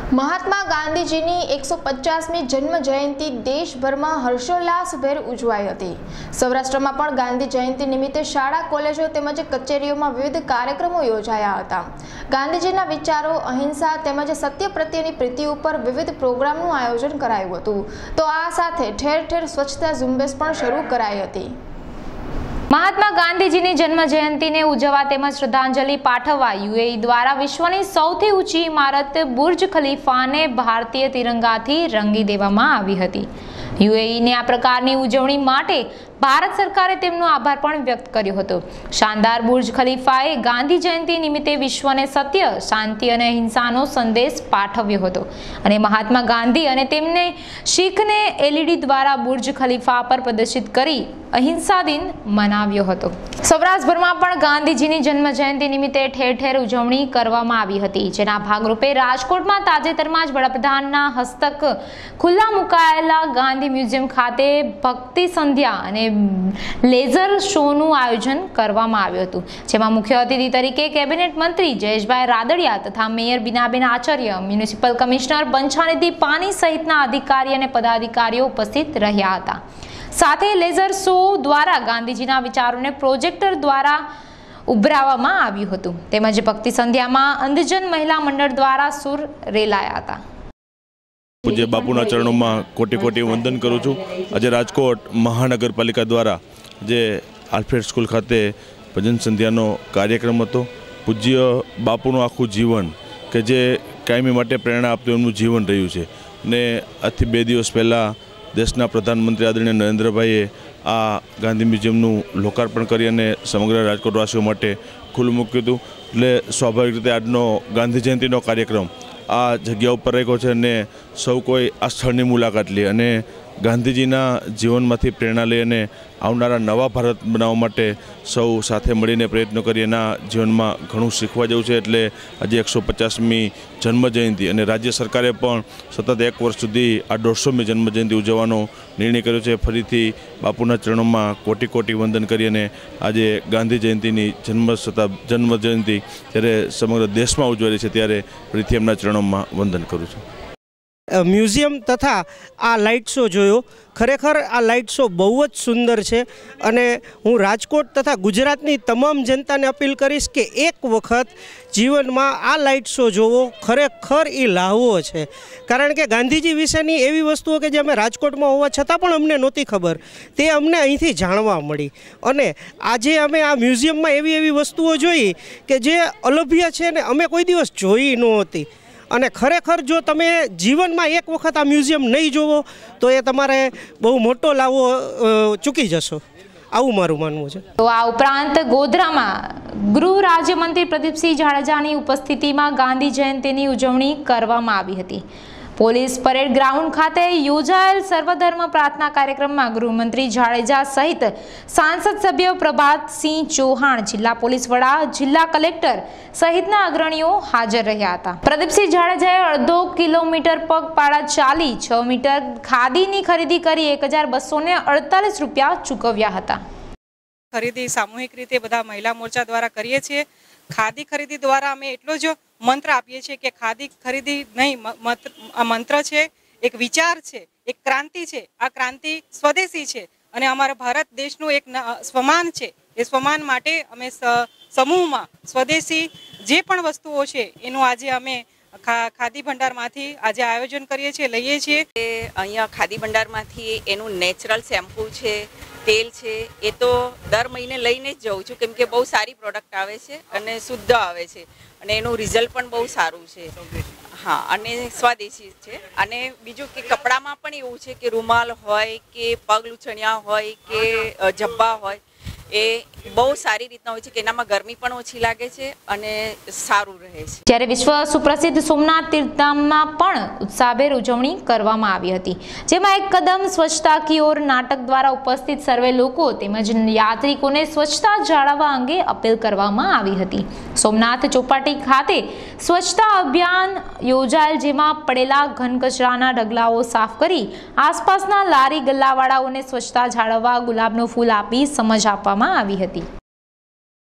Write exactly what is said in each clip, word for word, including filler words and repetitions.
महात्मा गांधीजीनी एक सौ पचासमी जन्म जयंती देशभરમાં હર્ષોલ્લાસભેર ઉજવાઈ હતી। સૌરાષ્ટ્રમાં પણ ગાંધી જયંતિ નિમિત્તે શાળા, કોલેજો તેમજ કચેરીઓમાં વિવિધ કાર્યક્રમો યોજાયા હતા। ગાંધીજીના વિચારો, અહિંસા તેમજ સત્ય પ્રત્યેની પ્રીતિ ઉપર વિવિધ પ્રોગ્રામનું આયોજન કરાયું હતું। તો આ સાથે ઠેર ઠેર સ્વચ્છતા ઝુંબેશ પણ શરૂ કરાઈ હતી। महात्मा गांधीजीनी जन्म जयंती ने उजवा तेमज श्रद्धांजलि पाठववा यूएई द्वारा विश्वनी सौथी ऊंची इमारत बुर्ज खलीफा ने भारतीय तिरंगाथी रंगी देवामां आवी हती। यूएई ने आ प्रकारनी उजवणी माटे भारत सरकारे तेमनो आभार पण व्यक्त कर्यो हतो। शानदार बुर्ज खलीफाए गांधी जयंती निमित्ते विश्वने सत्य, शांति अने अहिंसानो संदेश पाठव्यो हतो अने महात्मा गांधी अने तेमने शीखने एलईडी द्वारा बुर्ज खलीफा पर प्रदर्शित करी अहिंसा दिन मनाव्यो हतो। सौराष्ट्रभरमां पण गांधीजीनी जन्म जयंती निमित्ते ठेर ठेर उजवणी करवामां आवी हती। जेना भागरूपे राजकोटमां ताजेतरमां ज वडाप्रधानना हस्तक खुल्ला मुकायेला गांधी म्यूजियम खाते भक्ति संध्या अने लेजर शोનું આયોજન કરવામાં આવ્યું હતું, જેમાં મુખ્ય અતિથિ તરીકે કેબિનેટ મંત્રી જયેશભાઈ રાદડિયા તથા mayor Binaben Acharya, municipal commissioner Banchhanidhi પાની સહિતના અધિકારી અને પદાધિકારીઓ ઉપસ્થિત રહ્યા હતા। સાથે લેઝર શો દ્વારા ગાંધીજીના વિચારોને પ્રોજેક્ટર દ્વારા ઉભરાવવામાં આવ્યું હતું। તેમજ ભક્તિ સંધ્યામાં અંધજન મહિલા મંડળ દ્વારા સુર રેલાયા હતા। पूज्य बापूना चरणों में कोटि कोटि वंदन करूँ छूँ। आज राजकोट महानगरपालिका द्वारा जे आल्फ्रेड स्कूल खाते भजन संध्यानो कार्यक्रम हतो। पूज्य बापूनु आखू जीवन के जे कायमी माटे प्रेरणा आपतुं एमनुं जीवन रह्युं छे ने आथी बे दिवस पहला देशना प्रधानमंत्री आदरणीय नरेन्द्रभाईए आ गांधी म्यूजियमनुं लोकार्पण करी अने समग्र राजकोटवासीओ माटे खुल्लुं मूक्युं हतुं। एटले स्वाभाविक रीते आजनो गांधी जयंतीनो कार्यक्रम आ जग्या पर रह्यो छे ने सौ कोई आ स्थळनी मुलाकात ले अने गांधीजीना जीवनमांथी प्रेरणा लई अने आवनारा नवा भारत बनाववा माटे सौ साथे मळीने प्रयत्न करी एना जीवनमां घणुं शीखवा जेवुं छे। एटले आजे एक सौ पचासमी जन्म जयंती अने राज्य सरकारे पण सतत एक वर्ष सुधी आ दौड़सोमी जन्म जयंती उजवવાનો निर्णय कर्यो छे। फरीथी बापूना चरणोमां कोटि कोटि वंदन करी अने आजे गांधी जयंतीनी जन्म शताब्दी जन्म जयंती त्यारे समग्र देशमां उजवाई छे त्यारे फरीथी एमना चरणोमां वंदन करूं छुं। म्यूजियम तथा आ लाइट शो जोयो, खरेखर आ लाइट शो बहुत सुंदर है अने हूँ राजकोट तथा गुजरातनी तमाम जनता ने अपील करीश के एक वखत जीवन में आ लाइट शो जोवो खरेखर ई लाहवो है। कारण के गांधीजी विशेनी एवी वस्तुओं के जे अमे राजकोट में होवा छतां पण अमने नहोती खबर, ते अमने अहींथी जाणवा मळी अने आजे अमे आ म्यूजियम में एवी एवी वस्तुओं जोई के जे अलभ्य छे ने अमे कोई दिवस जोई नहोती। અને ખરેખર જો તમે જીવનમાં એક વખત આ મ્યુઝિયમ નહીં જોવો તો એ તમારે બહુ મોટો લાવો ચૂકી જશો, આવું મારું માનવું છે। તો આ ઉપરાંત ગોધરામાં ગૃહ રાજ્યમંત્રી પ્રદીપસિંહ જાડેજાની ઉપસ્થિતિમાં ગાંધી જયંતિની ઉજવણી કરવામાં આવી હતી। પોલીસ પરેડ ગ્રાઉન્ડ ખાતે યોજાયેલ સર્વધર્મ પ્રાર્થના કાર્યક્રમમાં ગૃહમંત્રી જાડેજા સહિત સાંસદ સભ્ય પ્રભાતસિંહ ચૌહાણ, જિલ્લા પોલીસ વડા, જિલ્લા કલેક્ટર સહિતના અગ્રણીઓ હાજર રહ્યા હતા। પ્રદીપસિંહ જાડેજાએ અડધો કિલોમીટર પગપાળા ચાલી છ મીટર ખાદીની ખરીદી કરી એક હજાર બસો ને અડતાલીસ રૂપિયા ચૂકવ્યા હતા। ખરીદી સામૂહિક રીતે બધા મહિલા મોરચા દ્વારા કરીએ છીએ। ખાદી ખરીદી દ્વારા અમે એટલો જ મંત્ર આપીએ છીએ કે ખાદી ખરીદી નહીં, આ મંત્ર છે, એક વિચાર છે, એક ક્રાંતિ છે। આ ક્રાંતિ સ્વદેશી છે અને અમારા ભારત દેશનું એક સ્વમાન છે। એ સ્વમાન માટે અમે સમૂહમાં સ્વદેશી જે પણ વસ્તુઓ છે એનું આજે અમે ખાદી ભંડારમાંથી આજે આયોજન કરીએ છીએ, લઈએ છીએ। અહીંયા ખાદી ભંડારમાંથી એનું નેચરલ શેમ્પુ છે, તેલ છે, એ તો દર મહિને લઈને જ જાઉં છું કેમ કે બહુ સારી પ્રોડક્ટ આવે છે અને શુદ્ધ આવે છે અને એનું રિઝલ્ટ પણ બહુ સારું છે। હા, અને સ્વદેશી છે। અને બીજું કે કપડામાં પણ એવું છે કે રૂમાલ હોય કે પગ લૂછણિયા હોય કે જબ્બા હોય એ બહુ સારી રીતના હોય છે કે એનામાં ગરમી પણ ઓછી લાગે છે અને સારું રહે છે। જ્યારે વિશ્વ સુપ્રસિદ્ધ સોમનાથ તીર્થધામમાં પણ ઉત્સાહભેર ઉજવણી કરવામાં આવી હતી, જેમાં એક કદમ સ્વચ્છતા કી ઓર નાટક દ્વારા ઉપસ્થિત સર્વે લોકો તેમજ યાત્રિકોને સ્વચ્છતા જાળવવા અંગે અપીલ કરવામાં આવી હતી। સોમનાથ ચોપાટી ખાતે સ્વચ્છતા અભિયાન યોજાયેલ, જેમાં પડેલા ઘન કચરાના ઢગલાઓ સાફ કરી આસપાસના લારી ગલ્લાવાળાઓને સ્વચ્છતા જાળવવા ગુલાબનું ફૂલ આપી સમજ આપવામાં આવી હતી।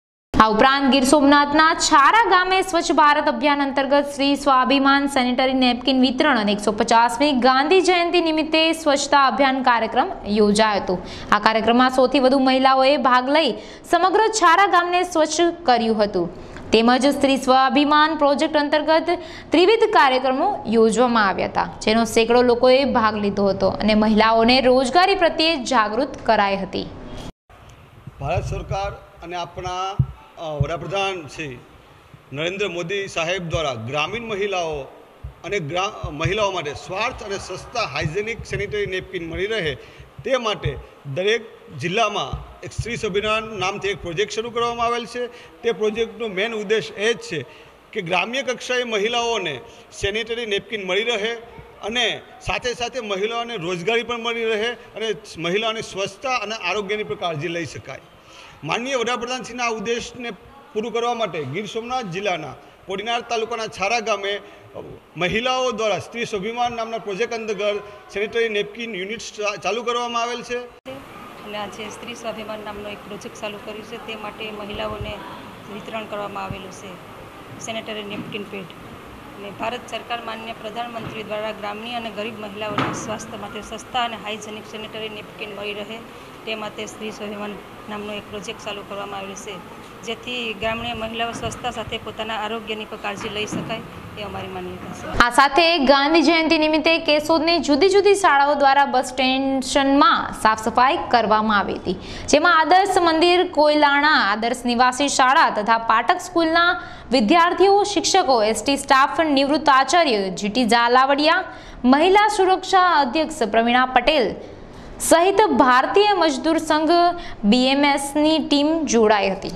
આ ઉપરાંત ગીર સોમનાથના છારા ગામે સ્વચ્છ ભારત અભિયાન અંતર્ગત શ્રી સ્વાભિમાન સેનિટરી નેપકિન વિતરણ અને એકસો પચાસમી ગાંધી જયંતિ નિમિત્તે સ્વચ્છતા અભિયાન કાર્યક્રમ યોજાયો હતો। આ કાર્યક્રમમાં સૌથી વધુ મહિલાઓએ ભાગ લઈ સમગ્ર છારા ગામને સ્વચ્છ કર્યું હતું। તેમજ સ્ત્રી સ્વાભિમાન પ્રોજેક્ટ અંતર્ગત ત્રિવિધ કાર્યક્રમો યોજવામાં આવ્યા હતા, જેનો સેંકડો લોકોએ ભાગ લીધો હતો અને મહિલાઓને રોજગારી પ્રત્યે જાગૃત કરાઈ હતી। ભારત સરકાર અને આપણા વડાપ્રધાન શ્રી નરેન્દ્ર મોદી સાહેબ દ્વારા ગ્રામીણ મહિલાઓ અને મહિલાઓ માટે સ્વાર્થ અને સસ્તા હાઇજેનિક સેનિટરી નેપકિન મળી રહે તે માટે દરેક જિલ્લામાં એક સ્ત્રી સ્વાભિમાન નામથી એક પ્રોજેક્ટ શરૂ કરવામાં આવેલ છે। તે પ્રોજેક્ટનો મેઇન ઉદ્દેશ એ જ છે કે ગ્રામ્ય કક્ષાએ મહિલાઓને સેનિટરી નેપકિન મળી રહે અને સાથે સાથે મહિલાઓને રોજગારી પણ મળી રહે અને મહિલાઓની સ્વચ્છતા અને આરોગ્યની પણ કાળજી લઈ શકાય। માનનીય વડાપ્રધાનશ્રીના આ ઉદ્દેશને પૂરું કરવા માટે ગીર સોમનાથ જિલ્લાના કોડીનાર તાલુકાના છારા ગામે મહિલાઓ દ્વારા સ્ત્રી સ્વાભિમાન નામના પ્રોજેક્ટ અંતર્ગત સેનિટરી નેપકિન યુનિટ ચાલુ કરવામાં આવેલ છે। એટલે આજે સ્ત્રી સ્વાભિમાન નામનો એક પ્રોજેક્ટ ચાલુ કર્યું છે, તે માટે મહિલાઓને વિતરણ કરવામાં આવેલું છે સેનિટરી નેપકિન પેડ। અને ભારત સરકાર માન્ય પ્રધાનમંત્રી દ્વારા ગ્રામીણ અને ગરીબ મહિલાઓના સ્વાસ્થ્ય માટે સસ્તા અને હાઇજેનિક સેનિટરી નેપકિન મળી રહે તે માટે સ્ત્રી સ્વાભિમાન નામનો એક પ્રોજેક્ટ ચાલુ કરવામાં આવેલો છે, જેથી ગ્રામીણ મહિલાઓ સ્વચ્છતા સાથે પોતાના આરોગ્યની પણ કાળજી લઈ શકાય એ અમારી માન્યતા છે। આ સાથે ગાંધી જયંતિ નિમિત્તે કેશોદની જુદી જુદી શાળાઓ દ્વારા બસ સ્ટેશનમાં સાફ સફાઈ કરવામાં આવી હતી, જેમાં આદર્શ મંદિર કોયલાણા, આદર્શ નિવાસી શાળા તથા પાટક સ્કૂલના વિદ્યાર્થીઓ, શિક્ષકો, એસટી સ્ટાફ, નિવૃત્ત આચાર્ય જીટી ઝાલાવડિયા, મહિલા સુરક્ષા અધ્યક્ષ પ્રવીણા પટેલ સહિત ભારતીય મજદૂર સંઘ બીએમએસની ટીમ જોડાઈ હતી।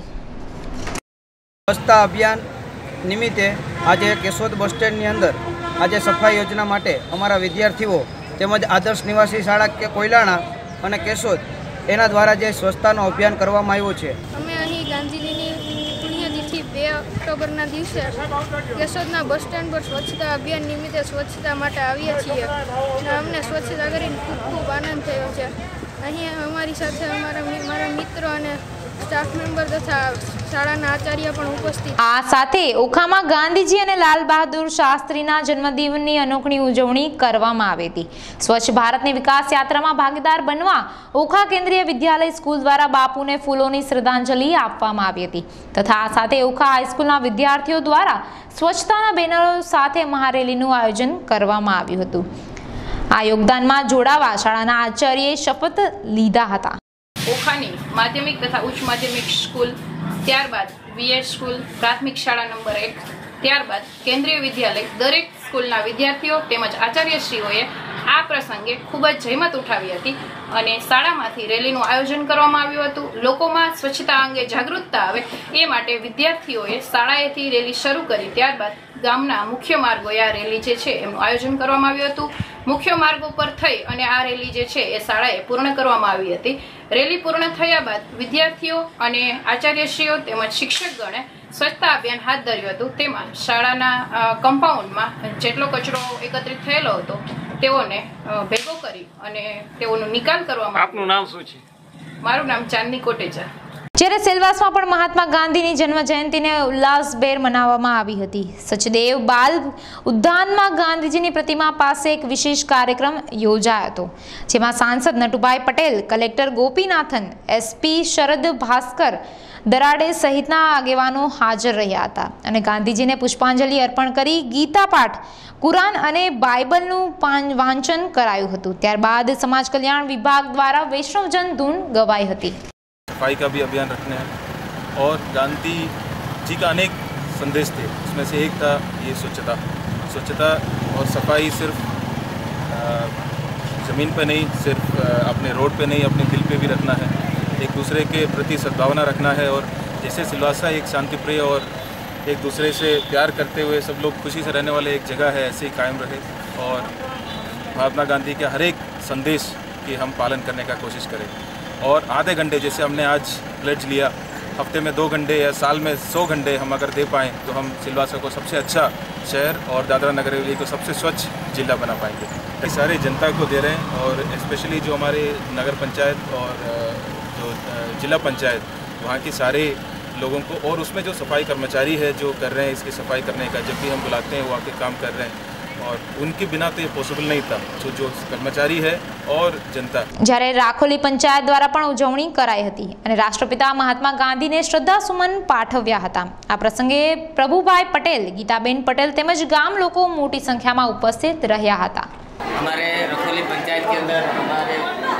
સ્વચ્છતા અભિયાન નિમિત્તે આજે કેશોદ બસ સ્ટેન્ડની અંદર આજે સફાઈ યોજના માટે અમારા વિદ્યાર્થીઓ તેમજ આદર્શ નિવાસી શાળા કે કોયલાણા અને કેશોદ એના દ્વારા જે સ્વચ્છતાનો અભિયાન કરવામાં આવ્યો છે। અમે અહીં ગાંધીજીની પુણ્યતિથિ બે ઓક્ટોબરના દિવસે કેશોદના બસ સ્ટેન્ડ પર સ્વચ્છતા અભિયાન નિમિત્તે સ્વચ્છતા માટે આવ્યા છીએ અને અમને સ્વચ્છતા કરીને ખૂબ ખૂબ આનંદ થયો છે। અહીં અમારી સાથે અમારા મારા મિત્રો અને સ્ટાફ મેમ્બર તથા શાળાના આચાર્ય પણ ઉપસ્થિત। આ સાથે ઓખામાં ગાંધીજી અને લાલ બહાદુર શાસ્ત્રીના જન્મદિવસની અનોખી ઉજવણી કરવામાં આવી હતી। સ્વચ્છ ભારતની વિકાસ યાત્રામાં ભાગીદાર બનવા ઓખા કેન્દ્રીય વિદ્યાલય સ્કૂલ દ્વારા બાપુને ફૂલોની શ્રદ્ધાંજલિ આપવામાં આવી હતી તથા આ સાથે ઓખા હાઈસ્કૂલના વિદ્યાર્થીઓ દ્વારા સ્વચ્છતાના બેનરો સાથે મહારેલીનું આયોજન કરવામાં આવ્યું હતું। આ યોગદાનમાં જોડાવા શાળાના આચાર્યએ શપથ લીધા હતા। ઓખાની માધ્યમિક તથા ઉચ્ચ માધ્યમિક સ્કૂલ, ત્યારબાદ વીએસ સ્કૂલ પ્રાથમિક શાળા નંબર એક, ત્યારબાદ કેન્દ્રીય વિદ્યાલય દરેક સ્કૂલના વિદ્યાર્થીઓ તેમજ આચાર્યશ્રીઓએ આ પ્રસંગે ખૂબ જ જહેમત ઉઠાવી હતી અને શાળામાંથી રેલીનું આયોજન કરવામાં આવ્યું હતું। લોકોમાં સ્વચ્છતા અંગે જાગૃતતા આવે એ માટે વિદ્યાર્થીઓએ શાળાએથી રેલી શરૂ કરી, ત્યારબાદ ગામના મુખ્ય માર્ગોએ આ રેલી જે છે એમનું આયોજન કરવામાં આવ્યું હતું। મુખ્ય માર્ગો પર થઈ અને આ રેલી જે છે એ શાળાએ પૂર્ણ કરવામાં આવી હતી। રેલી પૂર્ણ થયા બાદ વિદ્યાર્થીઓ અને આચાર્યશ્રીઓ તેમજ શિક્ષકગણે સ્વચ્છતા અભિયાન હાથ ધર્યું હતું। તેમાં શાળાના કમ્પાઉન્ડમાં જેટલો કચરો એકત્રિત થયેલો હતો તેઓને ભેગો કરી અને તેઓનો નિકાલ કરવામાં। આપનું નામ શું છે? મારું નામ ચાંદની કોટેચા। જ્યારે સેલવાસમાં પણ મહાત્મા ગાંધીની જન્મ જયંતિને ઉલ્લાસભેર મનાવવામાં આવી હતી। સચદેવ બાલ ઉદ્યાનમાં ગાંધીજીની પ્રતિમા પાસે એક વિશેષ કાર્યક્રમ યોજાયો હતો, જેમાં સાંસદ નટુભાઈ પટેલ, કલેક્ટર ગોપીનાથન, એસપી શરદ ભાસ્કર દરાડે સહિતના આગેવાનો હાજર રહ્યા હતા અને ગાંધીજીને પુષ્પાંજલિ અર્પણ કરી ગીતા પાઠ, કુરાન અને બાઇબલનું વાંચન કરાયું હતું। ત્યારબાદ સમાજ કલ્યાણ વિભાગ દ્વારા વૈષ્ણવજન ધૂન ગવાઈ હતી। सफाई का भी अभियान रखने हैं और गांधी जी का अनेक संदेश थे, उसमें से एक था ये स्वच्छता। स्वच्छता और सफाई सिर्फ ज़मीन पे नहीं, सिर्फ अपने रोड पे नहीं, अपने दिल पे भी रखना है। एक दूसरे के प्रति सद्भावना रखना है और जैसे सिलवासा एक शांति प्रिय और एक दूसरे से प्यार करते हुए सब लोग खुशी से रहने वाले एक जगह है, ऐसे ही कायम रहे और महात्मा गांधी के हर एक संदेश की हम पालन करने का कोशिश करें। और आधे घंटे जैसे हमने आज प्लेज लिया, हफ्ते में दो घंटे या साल में सौ घंटे हम अगर दे पाएँ तो हम सिलवासा को सबसे अच्छा शहर और दादरा नगर हवेली को सबसे स्वच्छ जिला बना पाएंगे। ये सारे जनता को दे रहे हैं और स्पेशली जो हमारे नगर पंचायत और जो जिला पंचायत वहाँ के सारे लोगों को। और उसमें जो सफाई कर्मचारी है जो कर रहे हैं इसकी सफाई करने का, जब भी हम बुलाते हैं वो आके काम कर रहे हैं और उनके बिना तो ये पॉसिबल नहीं था। जो जो कर्मचारी है और जनता। જ્યારે રાખોલી પંચાયત દ્વારા પણ ઉજવણી કરાઈ હતી અને રાષ્ટ્રપિતા મહાત્મા ગાંધીને શ્રદ્ધાસુમન પાઠવ્યા હતા। આ પ્રસંગે પ્રભુભાઈ પટેલ, ગીતાબેન પટેલ તેમજ ગામ લોકો મોટી સંખ્યામાં ઉપસ્થિત રહ્યા હતા। हमारे रखोली पंचायत के अंदर हमारे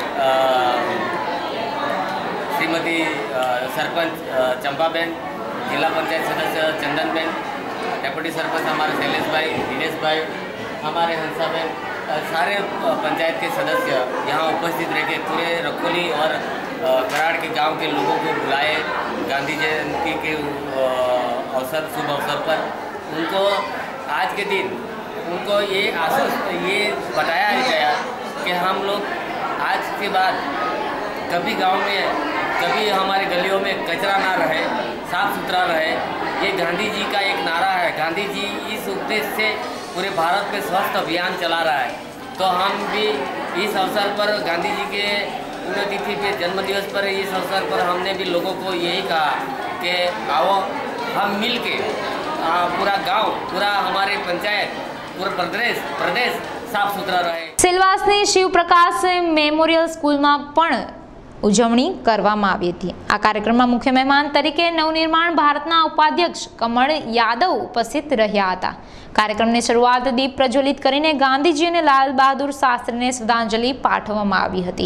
श्रीमती सरपंच चंपाबेन, जिला पंचायत सदस्य चंदनबेन, डेप्यूटी सरपंच हमारे शैलेश भाई, दिनेश भाई, हमारे हंसाबेन, सारे पंचायत के सदस्य यहाँ उपस्थित रह के पूरे रखोली और कराड़ के गांव के लोगों को बुलाए। गांधी जयंती के अवसर शुभ अवसर पर उनको आज के दिन उनको ये आश्वस्त ये बताया गया कि हम लोग आज के बाद कभी गांव में, कभी हमारे गलियों में कचरा ना रहे, साफ सुथरा रहे। ये गांधी जी का एक नारा है। गांधी जी इस उद्देश्य से पूरे भारत में स्वस्थ अभियान चला रहा है। तो हम भी इस अवसर पर गांधी जी के पुण्यतिथि पे, जन्मदिवस पर, इस अवसर पर हमने भी लोगों को यही कहा कि आओ हम मिल के पूरा गांव, पूरा हमारे पंचायत, पूरा प्रदेश प्रदेश साफ सुथरा रहे। સેલવાસની શિવપ્રકાશ મેમોરિયલ સ્કૂલમાં પણ ઉજવણી કરવામાં આવી હતી। આ કાર્યક્રમમાં મુખ્ય મહેમાન તરીકે નવનિર્માણ ભારતના ઉપાધ્યક્ષ કમળ યાદવ ઉપસ્થિત રહ્યા હતા। કાર્યક્રમની શરૂઆત દીપ પ્રજ્વલિત કરીને ગાંધીજી અને લાલ બહાદુર શાસ્ત્રીને શ્રદ્ધાંજલિ પાઠવવામાં આવી હતી।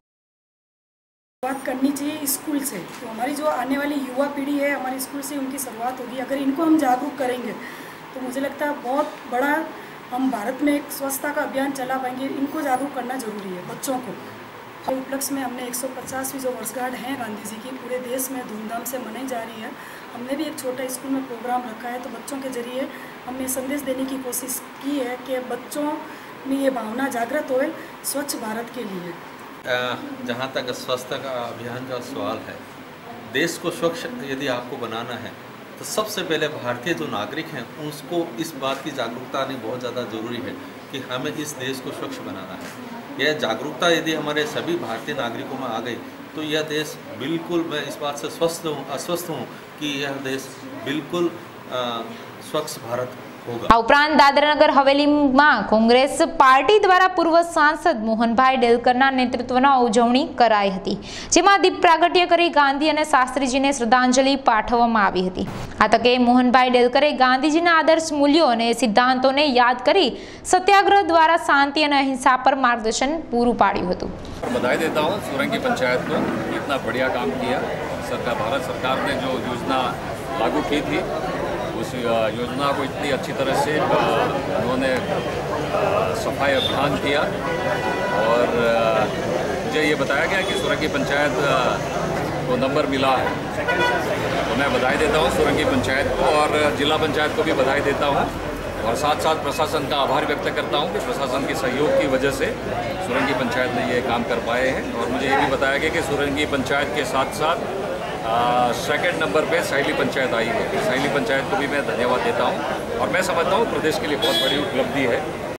बात करनी चाहिए स्कूल से। तो हमारी जो आने वाली युवा पीढ़ी है, हमारे स्कूल से उनकी शुरुआत होगी। अगर इनको हम जागरूक करेंगे तो मुझे लगता है बहुत बड़ा हम भारत में एक स्वच्छता का अभियान चला पाएंगे। इनको जागरूक करना जरूरी है, बच्चों को। उपलक्ष्य में हमने एक सौ पचासवीं जो वर्षगांठ है गांधी जी की, पूरे देश में धूमधाम से मनाई जा रही है। हमने भी एक छोटा स्कूल में प्रोग्राम रखा है। तो बच्चों के जरिए हमने संदेश देने की कोशिश की है कि बच्चों में ये भावना जागृत होए स्वच्छ भारत के लिए। जहाँ तक स्वच्छता का अभियान का सवाल है, देश को स्वच्छ यदि आपको बनाना है तो सबसे पहले भारतीय जो नागरिक हैं उसको इस बात की जागरूकता आनी बहुत ज़्यादा ज़रूरी है कि हमें इस देश को स्वच्छ बनाना है। यह जागरूकता यदि हमारे सभी भारतीय नागरिकों में आ गई तो यह देश बिल्कुल, मैं इस बात से स्वस्थ हूँ अस्वस्थ हूँ कि यह देश बिल्कुल स्वच्छ भारत होगा। આ ઉપરાંત દાદરાનગર હવેલીમાં કોંગ્રેસ પાર્ટી દ્વારા પૂર્વ સાંસદ મોહનભાઈ ડેલકરના નેતૃત્વમાં ઉજવણી કરાઈ હતી, જેમાં દીપ પ્રાગટ્ય કરી ગાંધી અને શાસ્ત્રીજીને શ્રદ્ધાંજલિ પાઠવવામાં આવી હતી। આ તકે મોહનભાઈ ડેલકરે ગાંધીજીના આદર્શ મૂલ્યો અને સિદ્ધાંતોને યાદ કરી સત્યાગ્રહ દ્વારા શાંતિ અને અહિંસા પર मार्गदर्शन પૂરું પાડ્યું હતું। बधाई देता हूँ सुरंगी पंचायत को, इतना बढ़िया काम किया। सरकार, भारत सरकार ने जो योजना लागू की थी उस योजना को इतनी अच्छी तरह से उन्होंने सफाई अभियान किया और मुझे ये बताया गया कि सुरंगी पंचायत को नंबर मिला है। तो मैं बधाई देता हूँ सुरंगी पंचायत को और जिला पंचायत को भी बधाई देता हूँ और साथ साथ प्रशासन का आभार व्यक्त करता हूँ कि प्रशासन के सहयोग की वजह से सुरंगी पंचायत ने ये काम कर पाए हैं। और मुझे ये भी बताया गया कि सुरंगी पंचायत के साथ साथ सेकंड नंबर पे सहेली पंचायत आई है। सहेली पंचायत को भी मैं धन्यवाद देता हूँ और मैं समझता हूँ प्रदेश के लिए बहुत बड़ी उपलब्धि है।